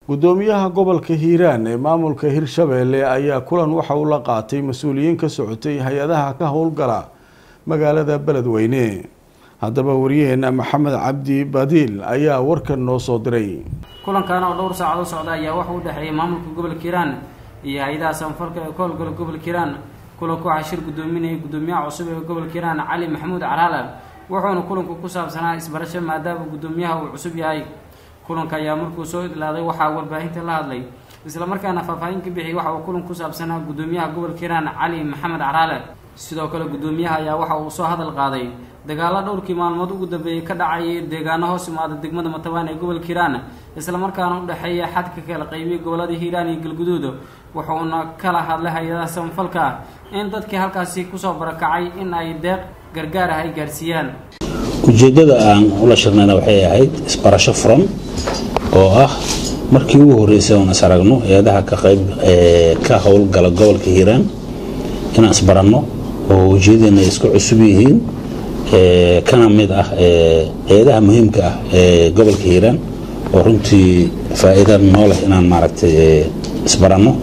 gudoomiyaha gobolka Hiiraan ee maamulka Hirshabeelle ayaa kulan waxa uu la qaatay mas'uuliyiin ka socotay hay'adaha ka howlgala magaalada Beledweyne. Haddaba wariyaheena Maxamed Cabdi Badil ayaa warkan noo soo diray. kulankan oo dhowr saacadood socda ayaa waxa uu dhaxeeyay maamulka gobolka Hiiraan iyo hay'adaha samafalka ee gobolka Hiiraan. kulanku waxa shir gudoominaya gudoomiyaha cusub ee gobolka Hiiraan Cali Maxamuud Caraale wuxuuna kulanku ku saabsanaa isbarasho maadaama gudoomiyaha uu cusub yahay. kulanka ayaa markuu soo idlaaday waxa warbaahinta la hadlay isla markaana faahfaahin ka bixiyay waxa uu kulanku ku saabsanaa gudoomiyaha gobolka Hiiraan Cali Maxamuud Caraale. sidoo kale gudoomiyaha ayaa waxa uu soo hadal qaaday dagaalo dhowrkii maalmood ugu dambeeyay ka dhacay deegaano hoos yimaada degmada Matabaan ee gobolka Hiiraan isla markaana u dhaxeeya xadka kala qaybiyay gobolada Hiiraan iyo Galguduud wuxuuna kala hadlay hay'adaha samafalka in dadkii halkaasi ku soo barakacay in ay deeq gargaar ah ay gaarsiiyaan. ujeedada aan ula shaqeynaa waxay ahayd isbarasho furan oo ah markii ugu horeysay oo aan aragno hay'adaha ka howlgala gobolka Hiiraan in aan isbaranno oo ujeedadana isku cusub yihiin kana mid ah hay'adaha muhiimka ah ee gobolka Hiiraan oo runtii faa'iido noo leh inaan maaragtay isbaranno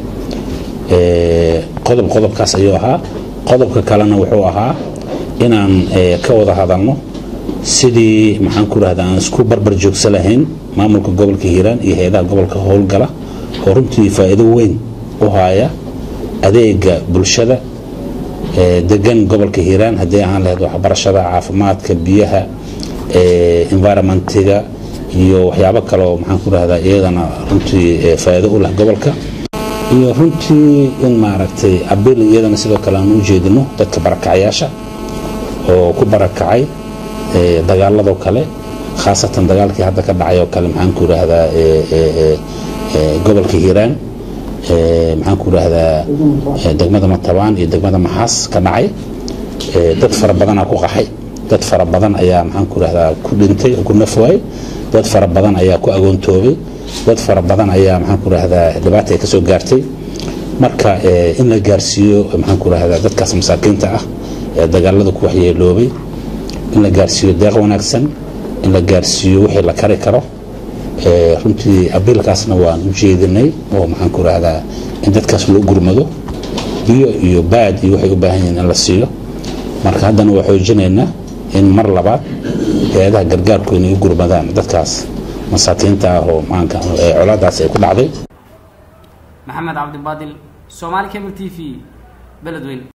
qodobkaas ayuu ahaa. qodobka kalena wuxuu ahaa inaan ka wada hadalno sidii maxaan ku raahdaa aan isku barbar joogsan lahayn maamulka gobolka Hiiraan iyo hay'adaha gobolka howlgala oo runtii faa'iido weyn u haya adeega bulshada degan gobolka Hiiraan haddii aan lahayd waxbarashada caafimaadka biyaha environmentiga iyo waxyaabo kale oo maxaan ku raahdaa iyadana runtii faa'iido u leh gobolka iyo runtii in maaragtay abil iyadana sidoo kale aan u jeedino dadka barakacayaasha oo ku barakacay dagaalada kale khaasatan dagaalkii hadda ka dhacay oo kale maxaan ku raahdaa gobolka Hiiraan maxaan ku raahdaa degmada Matabaan iyo degmada Maxaas ka dhacay dad fara badan ku qaxay dad fara badan ayaa maxaan ku raahdaa ku dhintay oo ku nafwaay dad fara badan ayaa ku agoontoobay dad fara badan ayaa maxaan ku raahdaa dhibaato ay ka soo gaartay marka in la gaarsiiyo maxaan ku raahdaa dadkaas masaakiinta ah ee dagaalada ku waxyeeloobay in la gaarsiiyo deeq wanaagsan in la gaarsiiyo wixii la kari karo runtii abilkaasna waan u jeedinay oo maxaan ku raahdaa in dadkaas loo gurmado biyo iyo baad iyo waxay u baahan yihiin in la siiyo marka haddana waxaan xoojinaynaa in mar labaad hay'adaha gargaarku inay u gurmadaan dadkaas masaakiinta ah oo maanka colaadaas ay ku dhacday. Maxamed Cabdi Badil, Somali Cable TV, Beledweyne.